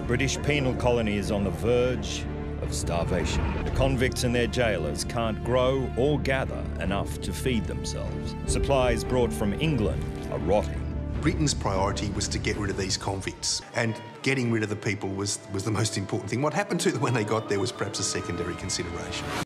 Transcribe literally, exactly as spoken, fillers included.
British penal colony is on the verge of starvation. The convicts and their jailers can't grow or gather enough to feed themselves. Supplies brought from England are rotting. Britain's priority was to get rid of these convicts, and getting rid of the people was, was the most important thing. What happened to them when they got there was perhaps a secondary consideration.